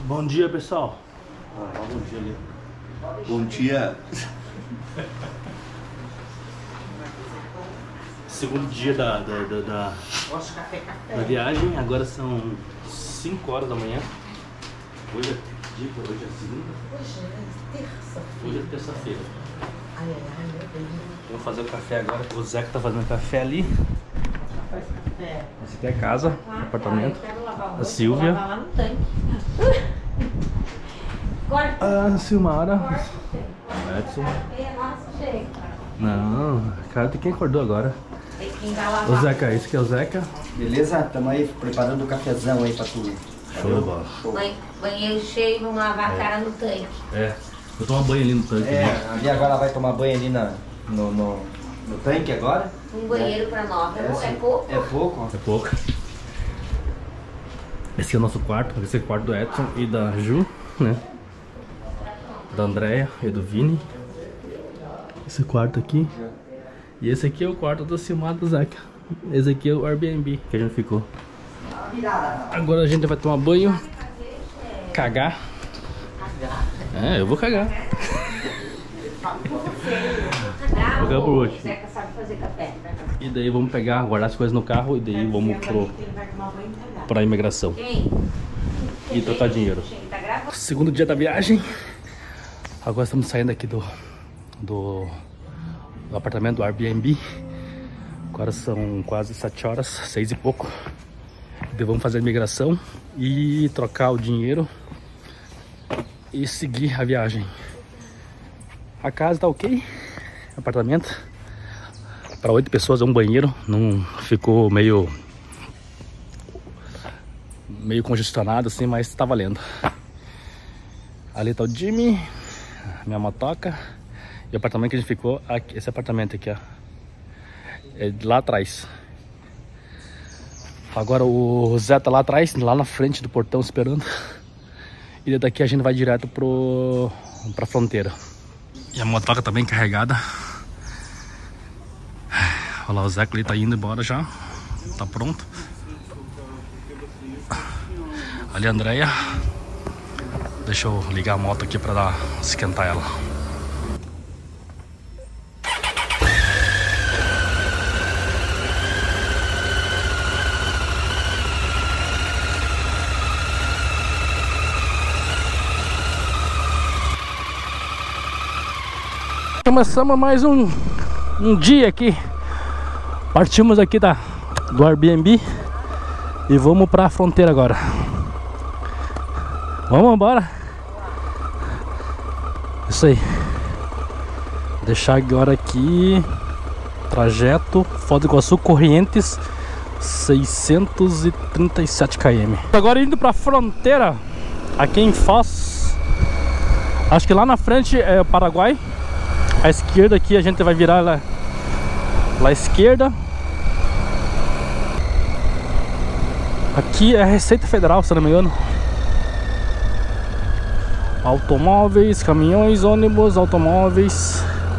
Bom dia, pessoal. Bom dia ali. Bom dia. Segundo dia da viagem. Agora são 5 horas da manhã. Hoje é segunda? Hoje é terça-feira. Vamos fazer o café agora. O Zeca tá fazendo café ali. Essa aqui é a casa, o apartamento. A Silvia. A Silmara. O Edson. Não, cara, tem quem acordou agora. O Zeca, esse aqui é o Zeca. Beleza? Estamos aí preparando o cafezão aí pra tu. Show de bola. Banheiro cheio, vamos lavar a cara no tanque. Vou tomar banho ali no tanque. Ali agora ela vai tomar banho ali no tanque agora. Um banheiro pra nós, é pouco. É pouco? É pouco. Esse aqui é o nosso quarto, esse é o quarto do Edson e da Ju, né? Da Andréia e do Vini. Esse quarto aqui. E esse aqui é o quarto do Silmar do Zeca. Esse aqui é o Airbnb que a gente ficou. Agora a gente vai tomar banho, cagar. Eu vou cagar. Vou cagar por hoje. Zeca sabe fazer café. E daí vamos pegar, guardar as coisas no carro e daí vamos pra imigração. E trocar dinheiro. Segundo dia da viagem. Agora estamos saindo aqui do apartamento do Airbnb. Agora são quase 7 horas, 6 e pouco. Daí vamos fazer a imigração e trocar o dinheiro e seguir a viagem. A casa tá ok, apartamento para 8 pessoas, é um banheiro, não ficou meio congestionado assim, mas tá valendo. Ali tá o Jimmy, minha motoca e o apartamento que a gente ficou, aqui, esse apartamento aqui, ó, é lá atrás. Agora o Zé tá lá atrás, lá na frente do portão esperando. E daqui a gente vai direto pra fronteira. E a motoca tá bem carregada. Olha lá, o Zeca ali tá indo embora já. Tá pronto. Ali a Andréia. Deixa eu ligar a moto aqui pra esquentar ela. Começamos mais um dia aqui. Partimos aqui do Airbnb e vamos pra fronteira agora. Vamos embora. Isso aí. Deixar agora aqui. Trajeto Foz do Iguaçu, Corrientes, 637 km. Agora indo pra fronteira aqui em Foz. Acho que lá na frente é o Paraguai. À esquerda aqui a gente vai virar lá à esquerda. Aqui é a Receita Federal, se não me engano. Automóveis, caminhões, ônibus, automóveis.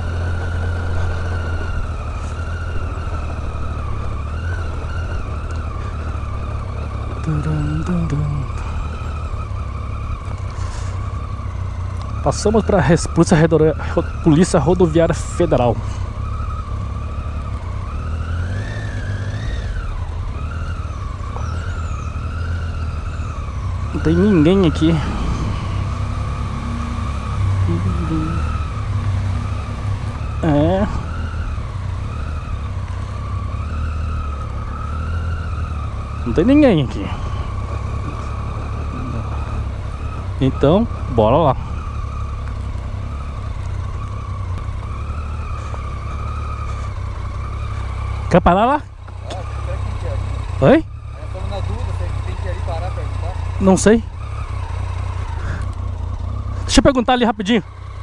Passamos para a Polícia Rodoviária Federal. Não tem ninguém aqui. Não tem ninguém aqui. Então, bora lá. Quer parar lá? Oi? Estamos na dúvida, tem que ir ali parar pra perguntar. Não sei. Deixa eu perguntar ali rapidinho.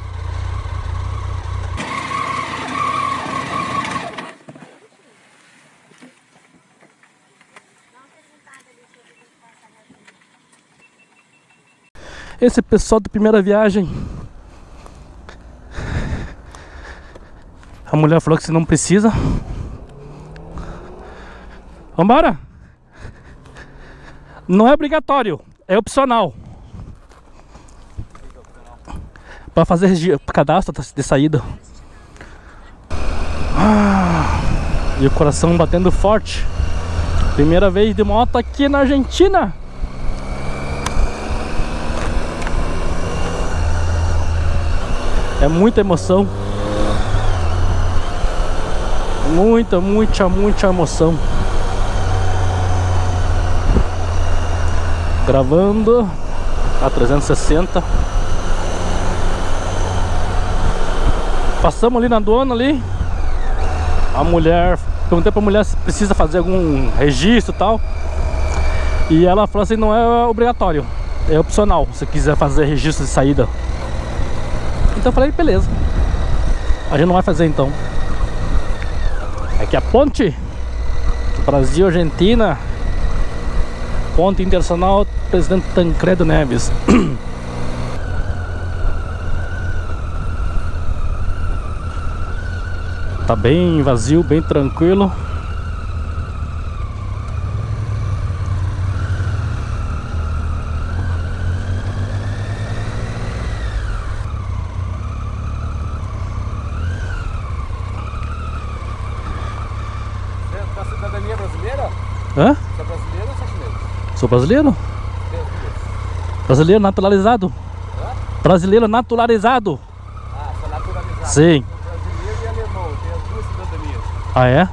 Esse pessoal da primeira viagem. A mulher falou que você não precisa. Vambora? Não é obrigatório, é opcional. pra fazer cadastro de saída. E o coração batendo forte. Primeira vez de moto aqui na Argentina. É muita emoção. Muita emoção. Gravando a 360. Passamos ali na aduana ali. A mulher, perguntei pra mulher se precisa fazer algum registro e tal. E ela falou assim, não é obrigatório, é opcional, se quiser fazer registro de saída. Então eu falei, beleza, a gente não vai fazer então. Aqui a ponte Brasil-Argentina, ponte internacional Presidente Tancredo Neves. Tá bem vazio, bem tranquilo. Você é da cidadania brasileira? Hã? Você é brasileiro ou você é chinês? Sou brasileiro? Brasileiro naturalizado. Hã? Brasileiro naturalizado. Ah, você é naturalizado. Sim. Brasileiro e alemão, tem as duas cidadanias. Ah, é?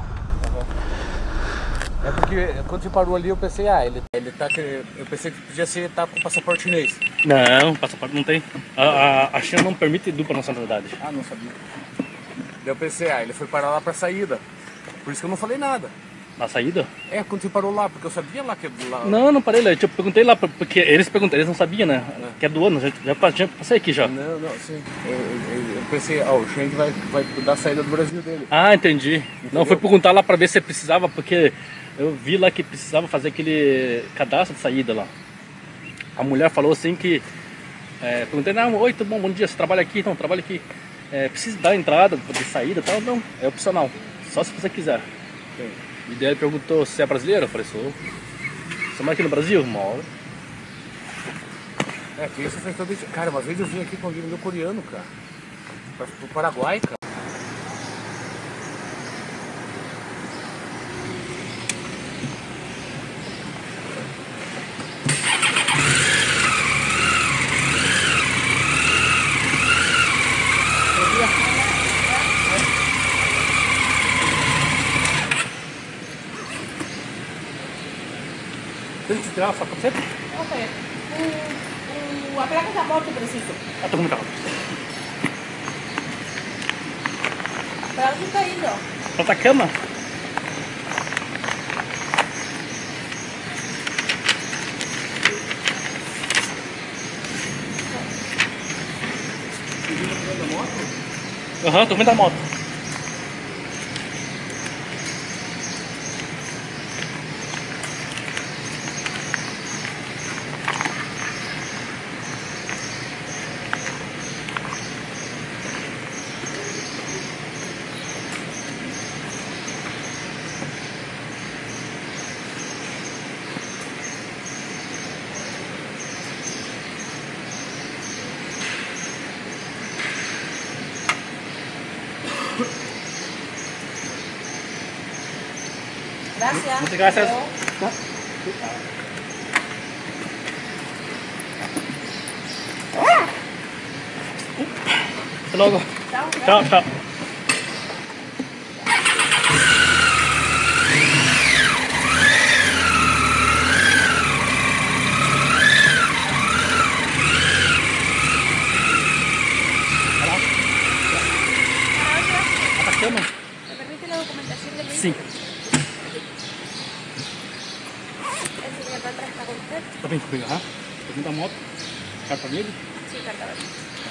É porque quando você parou ali eu pensei, ele tá. Eu pensei que podia ser tá com passaporte chinês. Não, passaporte não tem. A China não permite dupla nacionalidade. Ah, não sabia. Daí eu pensei, ele foi parar lá pra saída. Por isso que eu não falei nada. Na saída? É, quando você parou lá, porque eu sabia lá que lá. Não, não parei lá. Eu perguntei lá, porque eles perguntaram, eles não sabiam, né? Que é do ano, já passei aqui já. Não, sim. Eu pensei, o Schengen vai dar a saída do Brasil dele. Ah, entendi. Entendeu? Não, foi perguntar lá pra ver se precisava, porque eu vi lá que precisava fazer aquele cadastro de saída lá. A mulher falou assim que... perguntei, não, oi, tudo bom, bom dia, você trabalha aqui? Não, trabalho aqui. Precisa dar entrada de saída e tal? Não, é opcional, só se você quiser. Sim. E daí ele perguntou se é brasileiro? Eu falei, sou. Você mora aqui no Brasil? Moro. Aqui você fez todo isso. Cara, uma vez eu vim aqui com um amigo meu coreano, cara. Pro Paraguai, cara. Tem que tirar a sua camiseta? Ok. A placa da moto preciso. Ah, tô com muita rápido. Para onde está indo? Pra Atacama? Aham, tô vendo a moto. Gracias. Muchas gracias. Hasta luego. Chao. Chao. Atacama? ¿Me permite la documentación del Sim. ¿El señor Batra está con usted? Tá bem comigo, aham. Tô vendo a moto. Carta vermelha? Sí, carta verde.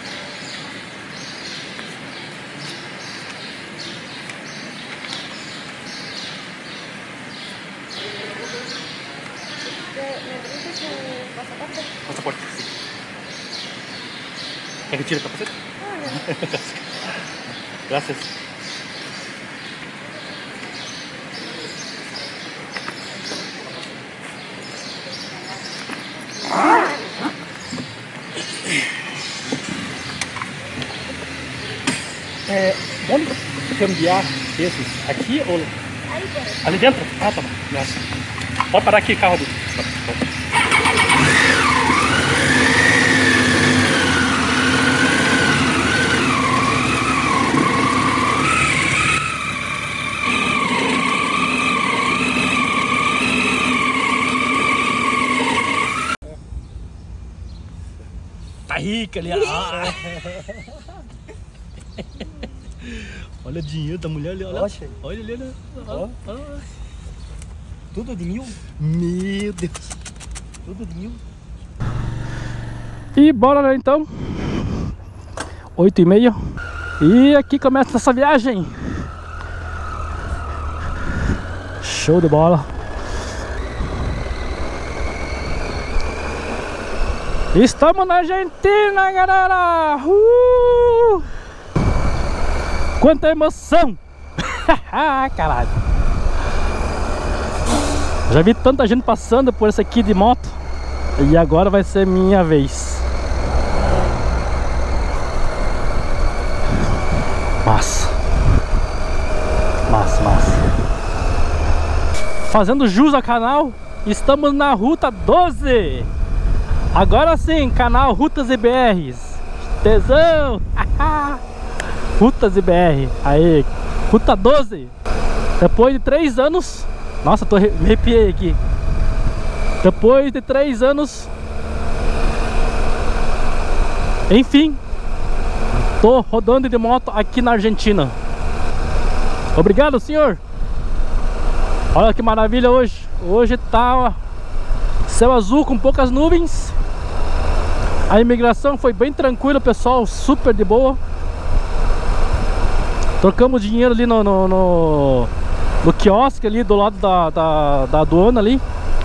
¿Me permite su pasaporte? Passaporte, sim. Quer que tire o capacete? Ah, ya. Gracias. Onde cambiar esses? Aqui ou ali dentro? Ah, tá bom. Nossa. Pode parar aqui, carro. Tá rica ali. Olha o dinheiro da mulher ali, olha. Olha ali, né? Tudo de 1000? Meu Deus. Tudo de 1000? E bora lá então. 8h30. E aqui começa essa viagem. Show de bola. Estamos na Argentina, galera! Quanta emoção! Caralho! Já vi tanta gente passando por esse aqui de moto. E agora vai ser minha vez. Massa! Massa, massa! Fazendo jus ao canal, estamos na Ruta 12! Agora sim, canal Rutas e BRs. Tesão! Rutas e BR. Aí, Ruta 12. Depois de 3 anos. Nossa, me arrepiei aqui. Depois de 3 anos. Enfim, tô rodando de moto aqui na Argentina. Obrigado, senhor. Olha que maravilha hoje. Hoje tá, ó, céu azul com poucas nuvens. A imigração foi bem tranquila, pessoal, super de boa. Trocamos dinheiro ali no quiosque ali do lado da aduana ali.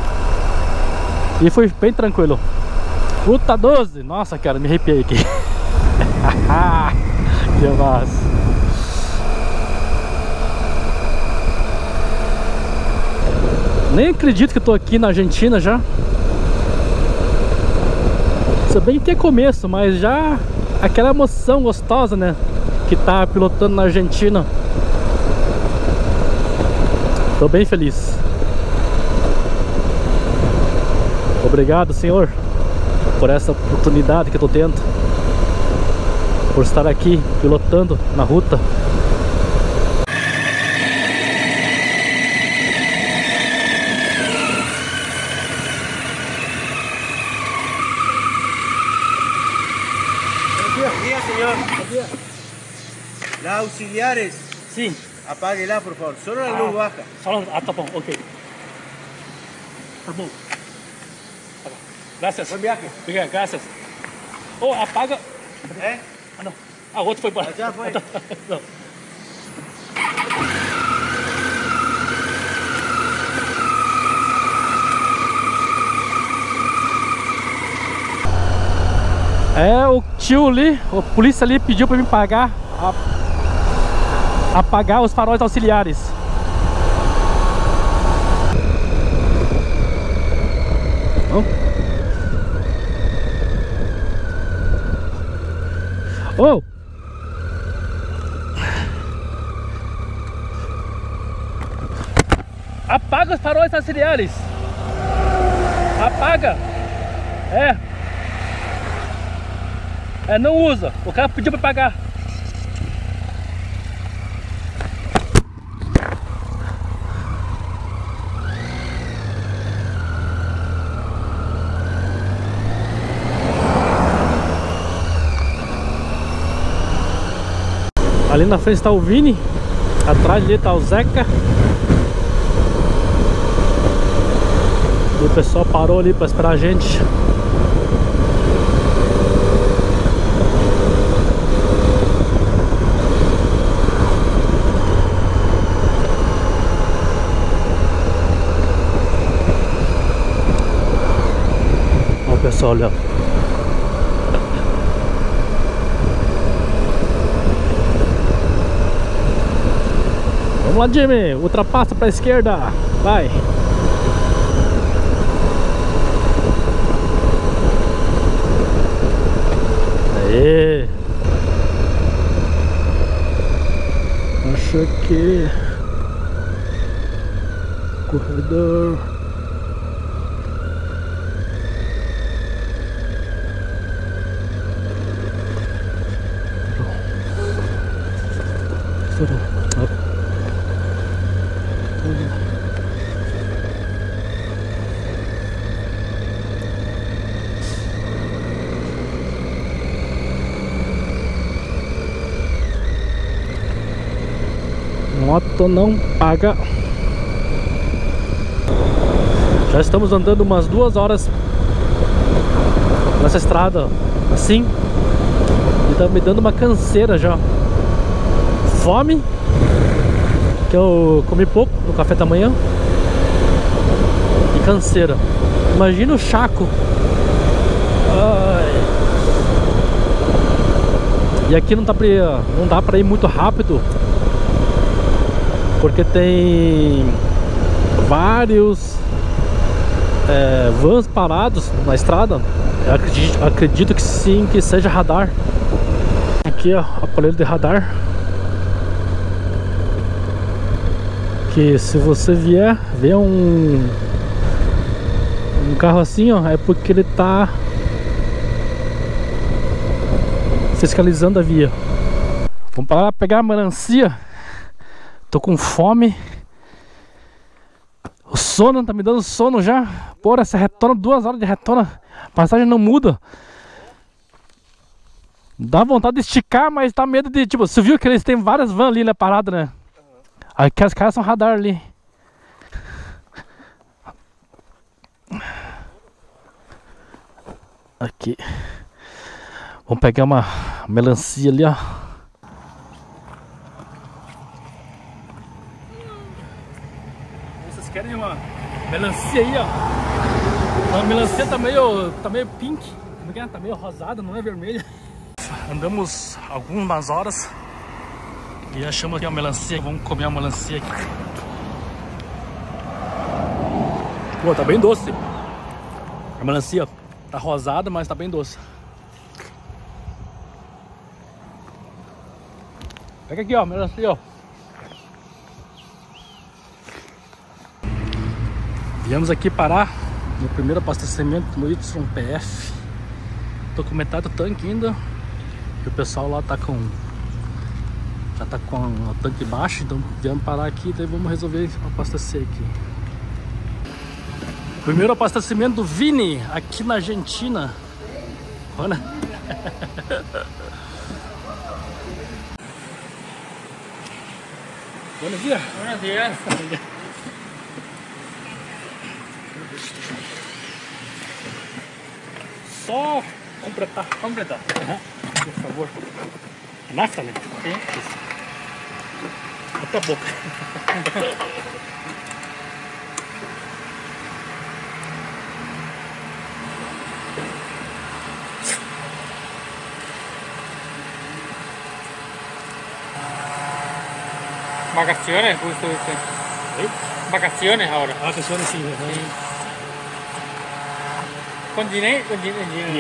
E foi bem tranquilo. Ruta 12, nossa cara, me arrepiei aqui. Que massa. Nem acredito que eu tô aqui na Argentina já. Se bem que é começo, mas já aquela emoção gostosa, né? Que tá pilotando na Argentina. Tô bem feliz. Obrigado, senhor, por essa oportunidade que eu tô tendo, por estar aqui pilotando na ruta. Buen día, señor. Buen día. Las auxiliares, Sim. apáguela, por favor. Solo la luz baja. Ah, tá bom, ok. Tá bom. Graças. Buen viaje. Obrigado, graças. Oh, apaga. ¿Eh? Ah, não. Ah, o outro foi embora. Já foi. Não. É, o tio ali, a polícia ali pediu pra mim pagar, apagar os faróis auxiliares. Oh! Apaga os faróis auxiliares. Apaga. Não usa. O cara pediu pra pagar. Ali na frente está o Vini. Atrás dele está o Zeca. E o pessoal parou ali para esperar a gente. Olha o pessoal ali, ó. Vamos lá, Jimmy, ultrapassa para a esquerda, vai. Aê. aqui. Corredor. Moto não paga. Já estamos andando umas 2 horas nessa estrada assim, e tá me dando uma canseira já. Fome, que eu comi pouco no café da manhã, e canseira. Imagina o Chaco. Ai. E aqui não dá pra ir muito rápido, porque tem vários vans parados na estrada. Eu acredito que sim, que seja radar. Aqui ó, aparelho de radar, que se você ver um carro assim, ó, é porque ele tá fiscalizando a via. Vamos parar pra pegar a melancia. Tô com fome. O sono tá me dando sono já. Porra, essa retona, 2 horas de retona, a passagem não muda. Dá vontade de esticar, mas tá medo de, tipo, você viu que eles têm várias vans ali, né, paradas, né? Aqui as caras são radar ali. Aqui. Vamos pegar uma melancia ali, ó. Vocês querem uma melancia aí, ó? A melancia tá meio pink. Como é que é? Tá meio rosada, não é vermelha. Andamos algumas horas e achamos aqui uma melancia. Vamos comer uma melancia aqui. Pô, tá bem doce. A melancia tá rosada, mas tá bem doce. Pega aqui, ó, melancia, ó. Viemos aqui parar no primeiro abastecimento no YPF. Tô com metade do tanque ainda. E o pessoal lá tá com... já tá com o tanque baixo, então viemos parar aqui, daí vamos resolver abastecer aqui. Primeiro abastecimento do Vini aqui na Argentina. Olha. Buenos días. Buenos días. Só completar. Completar. Por favor. Nafta, né? Sim. Até a boca. Vacaciones, justo usted. ¿Eh? Vacaciones ahora. Ah, que suena así. Sí. Con dinero, con dinero.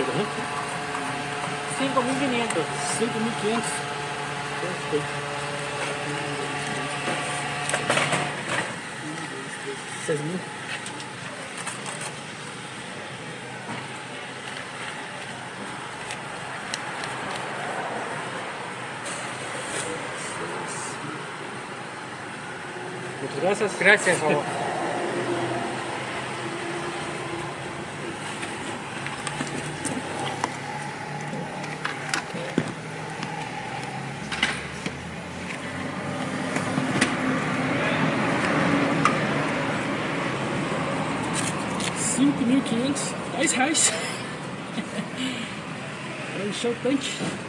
5.500. 5.500. Perfeito. 6.000. Muchas gracias. Gracias, por favor. R$10. Para encher o tanque.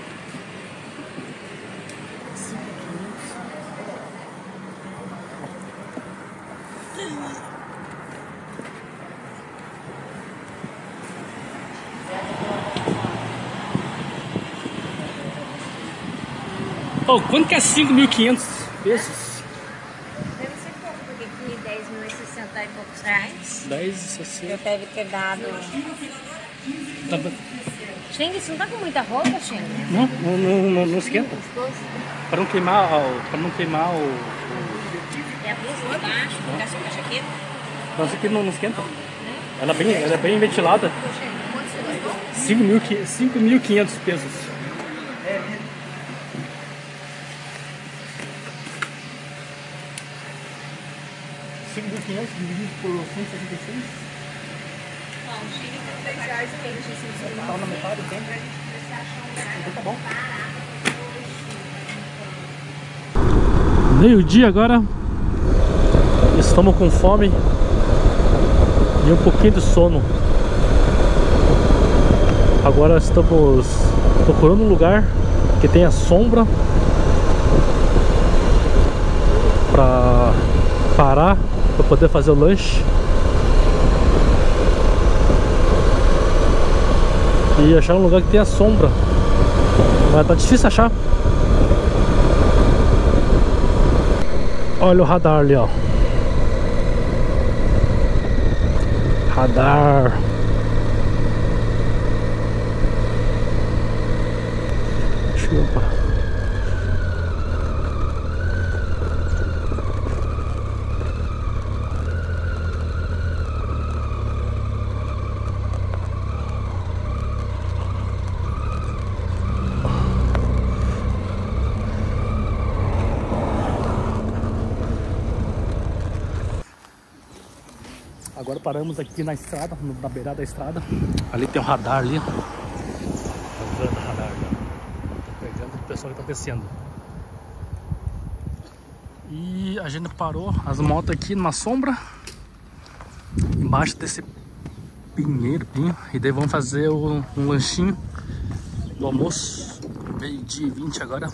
Oh, quanto que é 5.500 pesos? Deve ser pouco, porque aqui 10.060 e poucos reais. 10,60. Eu deve ter dado... Tá, Xeng, você não tá com muita roupa, Xeng? Não esquenta. Para não queimar, É a blusa de baixo, ficar com a jaqueta? Nossa, aqui não esquenta. Ela é bem ventilada. 5.500 pesos. 5.500 dividido por 166? Não, Xeng tá R$3,20. Tá na metade, tem? Então tá bom. Meio-dia agora. Estamos com fome e um pouquinho de sono. Agora estamos procurando um lugar que tenha sombra para parar, para poder fazer o lanche. E achar um lugar que tenha sombra. Mas tá difícil achar. Olha o radar ali, ó. Radar. Chupa. Agora paramos aqui na estrada, na beirada da estrada. Ali tem um radar ali. Tá vendo o radar ali? Tô pegando o pessoal que tá descendo. E a gente parou as motos aqui numa sombra, embaixo desse pinheiro. E daí vamos fazer um lanchinho do almoço. Meio-dia e 20 agora.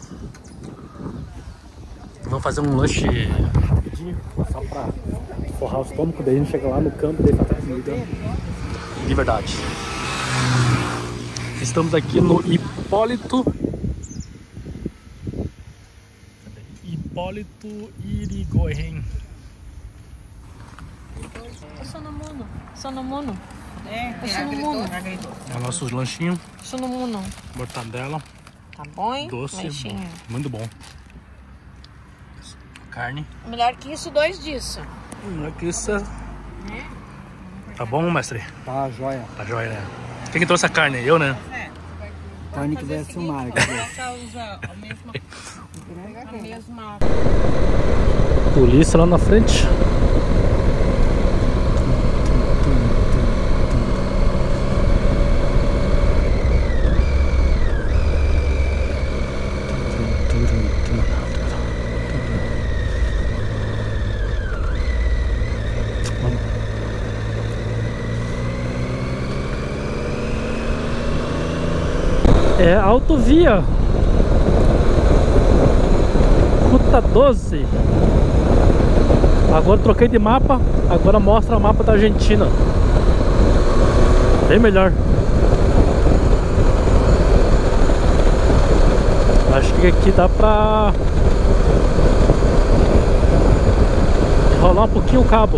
Vamos fazer um lanche rapidinho, só pra forrar o estômago. Daí a gente chega lá no campo e daí faz comida de verdade. Estamos aqui no Hipólito Yrigoyen. Sonomuno. É o nosso lanchinho. Sonomuno. Mortadela. Tá bom, hein? Doce. Lanchinho. Muito bom. Carne. Melhor que isso, 2 disso. Aqui isso é... Tá bom, mestre? Tá, joia. Tá joia, né? Quem que trouxe a carne? Eu, né? Carne que vai filmar. A mesma. Polícia lá na frente. É autovia Ruta 12. Agora troquei de mapa. Agora mostra o mapa da Argentina. Bem melhor. Acho que aqui dá pra rolar um pouquinho o cabo.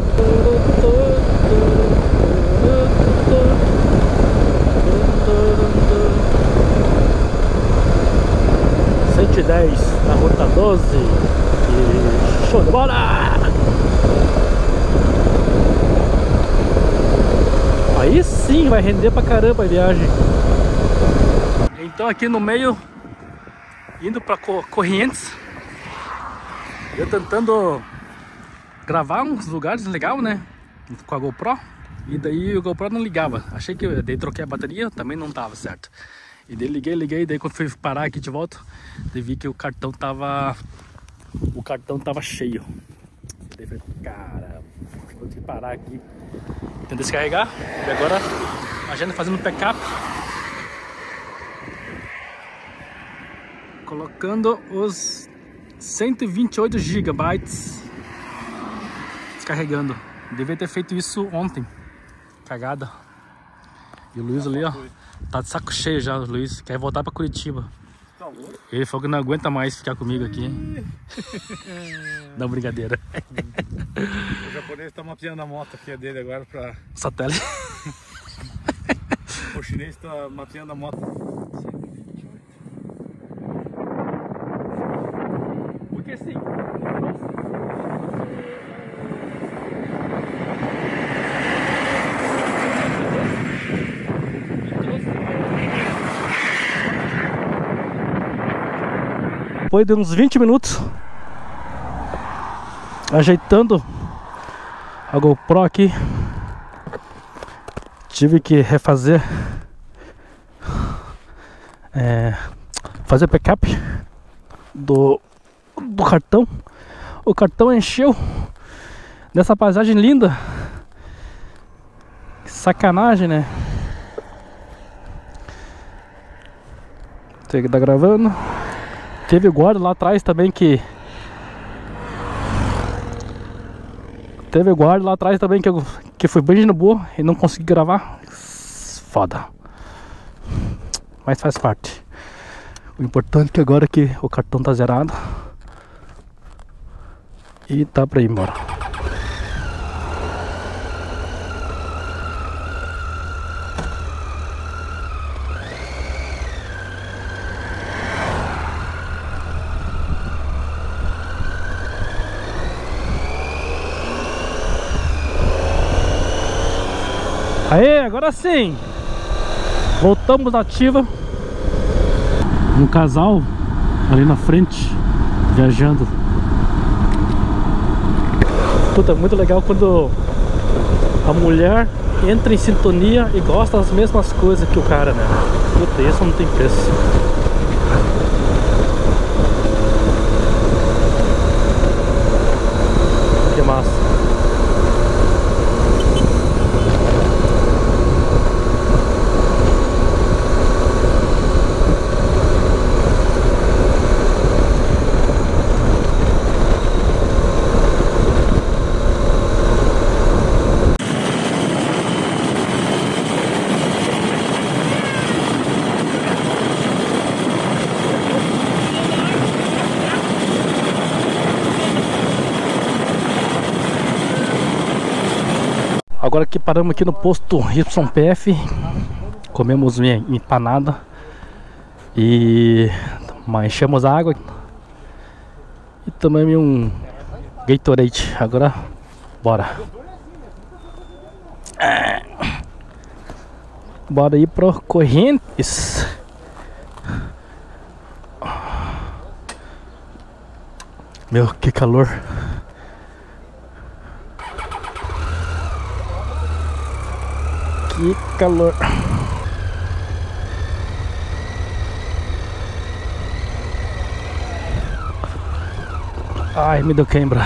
110 na Ruta 12 e show de bola! Aí sim vai render pra caramba a viagem. Então aqui no meio, indo pra Corrientes, eu tentando gravar uns lugares legais, né, com a GoPro. E daí o GoPro não ligava. Achei que daí troquei a bateria, também não tava certo. E daí liguei, daí quando fui parar aqui de volta, daí vi que o cartão tava cheio. Daí falei, caramba, vou ter que parar aqui, tentar descarregar. E agora a gente fazendo backup, colocando os 128 GB descarregando. Devia ter feito isso ontem. Cagada. E o Luiz ali, ó, tá de saco cheio já, o Luiz. Quer voltar pra Curitiba. Ele falou que não aguenta mais ficar comigo aqui. Não, brincadeira. O japonês tá mapeando a moto aqui dele agora pra... Satélite. O chinês tá mapeando a moto. Porque assim, depois de uns 20 minutos ajeitando a GoPro aqui, tive que refazer, fazer backup do cartão. O cartão encheu nessa paisagem linda. Sacanagem, né? Tem que estar gravando. Teve o guarda lá atrás também que... que foi bem de boa e não consegui gravar. Foda. Mas faz parte. O importante é que agora que o cartão tá zerado e tá pra ir embora. Aê, agora sim! Voltamos na ativa. Um casal ali na frente viajando. Puta, muito legal quando a mulher entra em sintonia e gosta das mesmas coisas que o cara, né? Puta, isso não tem preço. Que massa. Agora que paramos aqui no posto YPF, comemos minha empanada e enchemos a água e tomamos um Gatorade. Agora bora. Bora ir pro Correntes. Meu, que calor. Que calor. Ai, me deu cãibra.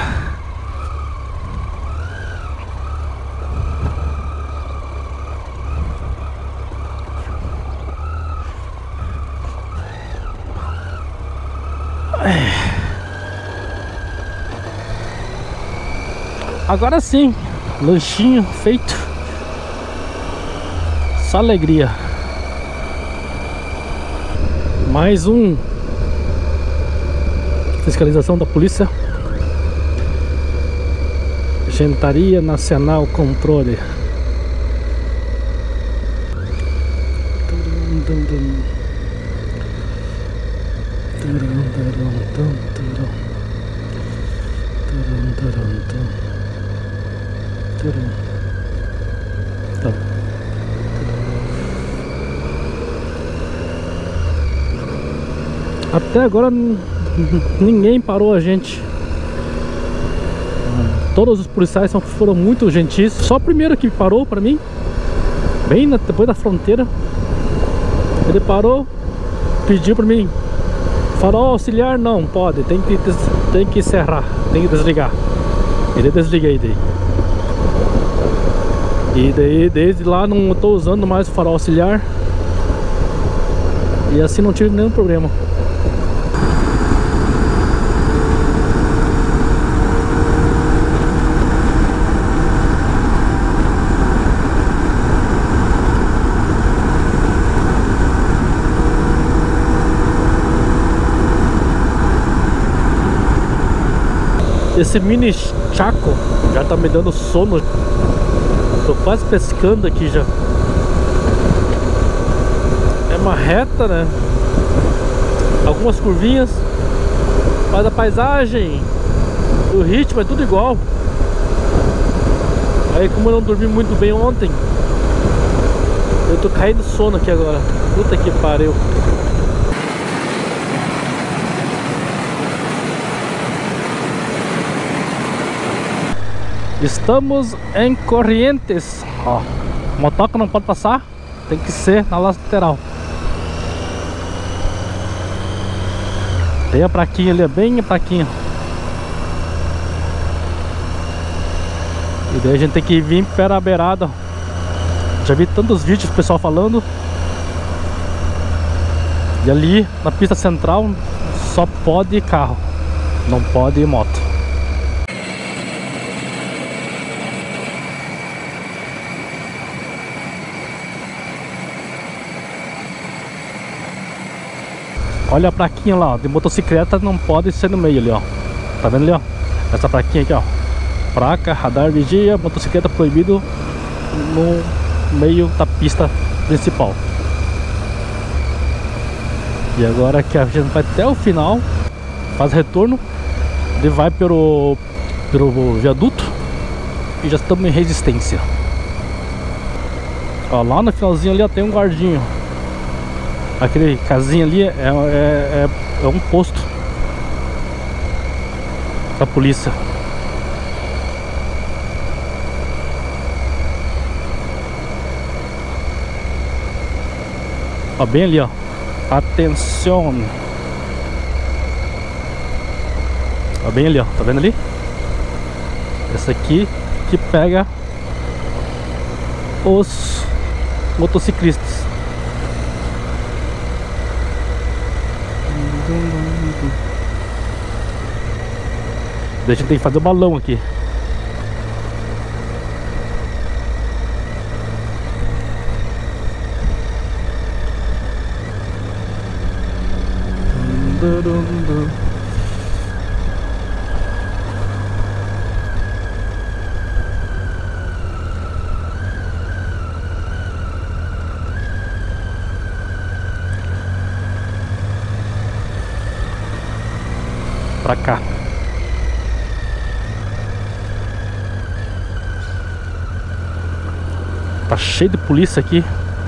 Agora sim, lanchinho feito. Só alegria. Mais um fiscalização da polícia. Gentaria Nacional Controle. Tá. Até agora ninguém parou a gente. Todos os policiais foram muito gentis. Só o primeiro que parou pra mim, bem depois da fronteira. Ele parou, pediu pra mim: farol auxiliar não pode, tem que encerrar, tem que desligar. Ele desliguei daí. E daí desde lá não tô usando mais o farol auxiliar. E assim não tive nenhum problema. Esse mini chaco já tá me dando sono. Tô quase pescando aqui já. uma reta, né? Algumas curvinhas, mas a paisagem, o ritmo é tudo igual. Aí como eu não dormi muito bem ontem, eu tô caindo de sono aqui agora. Puta que pariu. Estamos em Corrientes. Ó, motoca não pode passar, tem que ser na lateral. Tem a plaquinha ali, bem a plaquinha. E daí a gente tem que vir pela beirada. Já vi tantos vídeos do pessoal falando. E ali na pista central só pode carro, não pode moto. Olha a plaquinha lá, ó, de motocicleta não pode ser no meio ali, ó. Tá vendo ali, ó? Essa plaquinha aqui, ó. Placa, radar, vigia, motocicleta proibido no meio da pista principal. E agora que a gente vai até o final, faz retorno, ele vai pelo viaduto e já estamos em Resistência. Ó, lá no finalzinho ali, ó, tem um guardinho. Aquele casinha ali é um posto da polícia. Ó, bem ali, ó. Atenção. Ó, bem ali, ó. Tá vendo ali? Essa aqui que pega os motociclistas. A gente tem que fazer o balão aqui. Pra cá. Tá cheio de polícia aqui.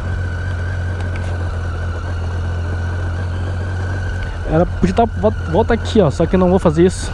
Podia estar volta aqui, ó. Só que eu não vou fazer isso.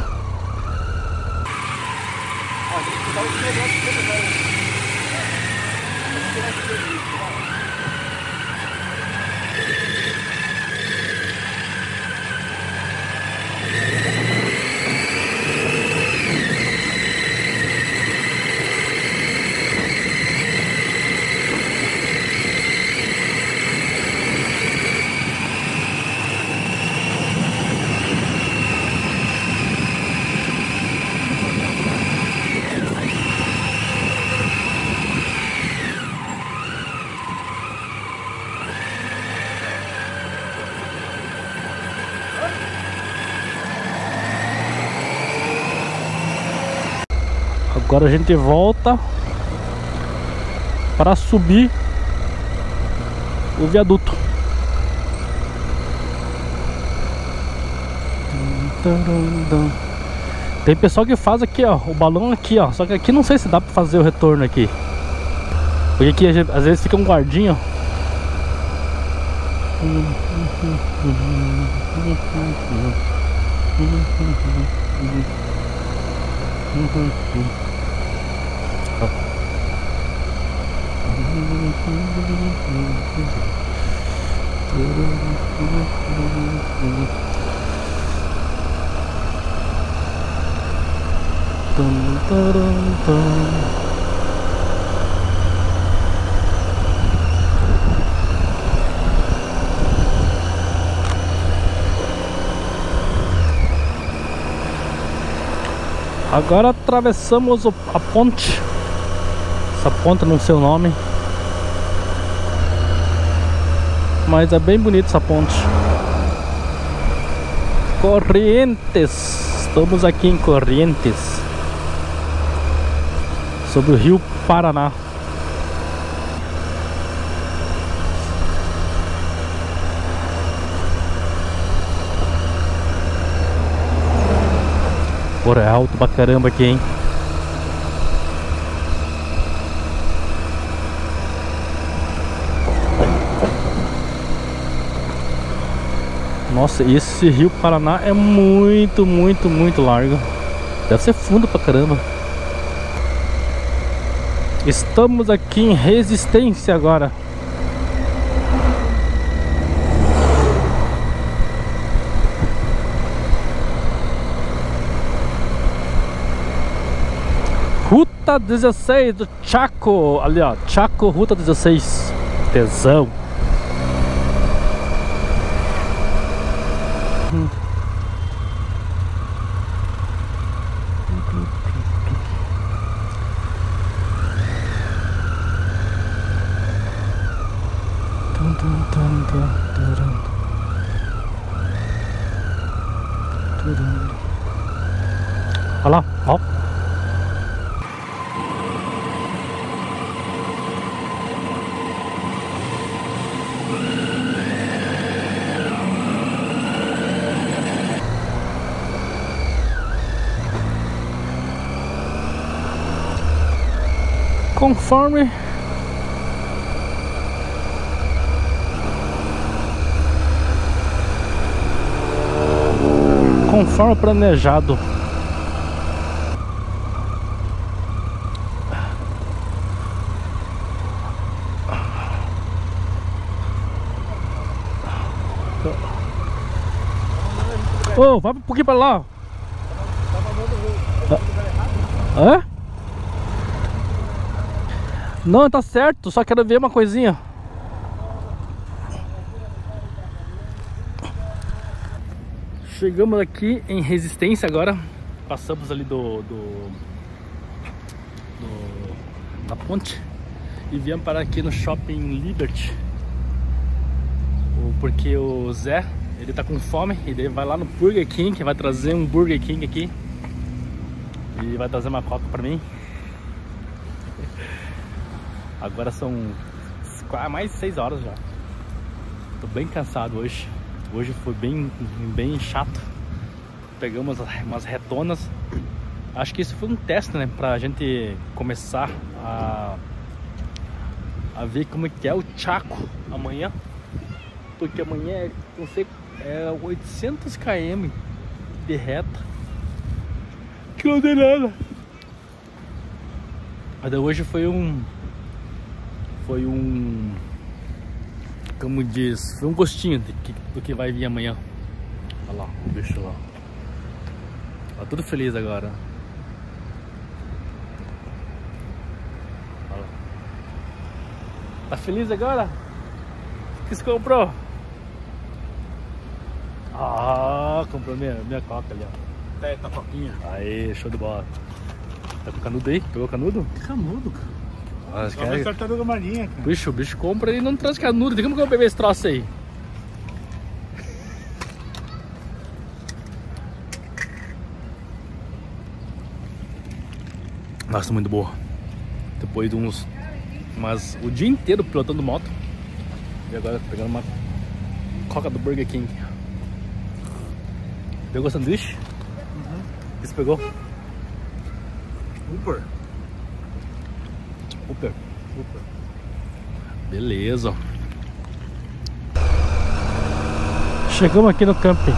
Agora a gente volta para subir o viaduto. Tem pessoal que faz aqui, ó, o balão aqui, ó. Só que aqui não sei se dá para fazer o retorno aqui, porque aqui às vezes fica um guardinha. Agora atravessamos a ponte. Essa ponte não sei o nome, mas é bem bonita essa ponte. Corrientes. Estamos aqui em Corrientes, sobre o rio Paraná. Porra, é alto pra caramba aqui, hein? Nossa, esse rio Paraná é muito, muito, muito largo. Deve ser fundo pra caramba. Estamos aqui em Resistência agora. Ruta 16 do Chaco. Ali ó, Chaco, Ruta 16. Tesão. Olha lá, ó. Conforme planejado. Ô, vai um pouquinho pra lá. Hã? Não, tá certo, só quero ver uma coisinha. Chegamos aqui em Resistência agora. Passamos ali da ponte e viemos parar aqui no Shopping Liberty. Porque o Zé, ele tá com fome e daí vai lá no Burger King, que vai trazer um Burger King aqui. E vai trazer uma coca pra mim. Agora são mais de 6 horas já. Tô bem cansado hoje. Hoje foi bem chato. Pegamos umas retonas. Acho que isso foi um teste, né? Pra gente começar a ver como que é o Chaco amanhã. Porque amanhã não sei, é 800 km de reta. Que não tem nada. Mas hoje foi um como diz, foi um gostinho do que vai vir amanhã. Olha lá, o bicho lá. Tá tudo feliz agora. Olha lá. Tá feliz agora? O que você comprou? Ah, comprou minha coca ali, ó. Tá coquinha. Aí, show de bola. Tá com canudo aí? Pegou canudo? Que canudo, cara. Acho que É é... tartaruga marinha, cara. o bicho compra e não traz canudo. Tem como que eu beber esse troço aí? Nossa, muito boa. Depois de o dia inteiro pilotando moto. E agora pegando uma coca do Burger King. Pegou sanduíche? Uhum. O que você pegou? Uber. Beleza. Chegamos aqui no camping.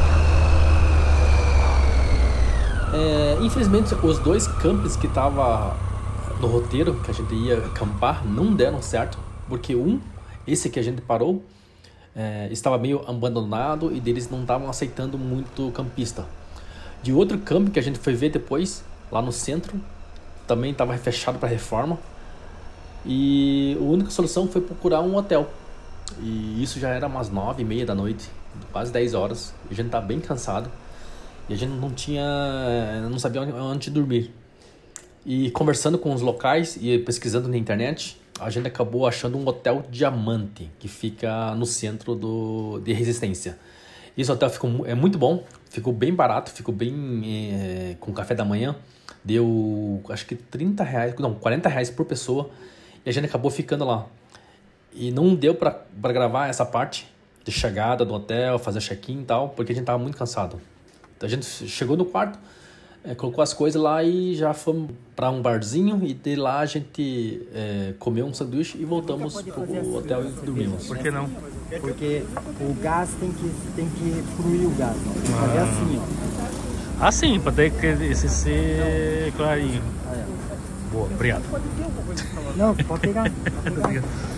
Infelizmente os dois campings que tava no roteiro que a gente ia acampar não deram certo. Porque esse que a gente parou, estava meio abandonado e deles não estavam aceitando muito campista. De outro camping que a gente foi ver depois, lá no centro, também estava fechado para reforma. E a única solução foi procurar um hotel. E isso já era umas 9h30 da noite, quase 10 horas. A gente tá bem cansado. E a gente não sabia onde dormir. E conversando com os locais e pesquisando na internet, a gente acabou achando um hotel Diamante, que fica no centro de Resistência. Esse hotel é muito bom, ficou bem barato, ficou bem com café da manhã. Deu acho que 30 reais, não, 40 reais por pessoa. E a gente acabou ficando lá. E não deu pra gravar essa parte de chegada do hotel, fazer check-in e tal, porque a gente tava muito cansado. A gente chegou no quarto, colocou as coisas lá e já fomos para um barzinho e de lá a gente comeu um sanduíche e voltamos pro hotel e dormimos. Por que não? Porque o gás tem que fluir o gás. Fazer assim, ó. Assim, para ter que esse ser clarinho. Boa, obrigado. Não, pode pegar. Pode pegar.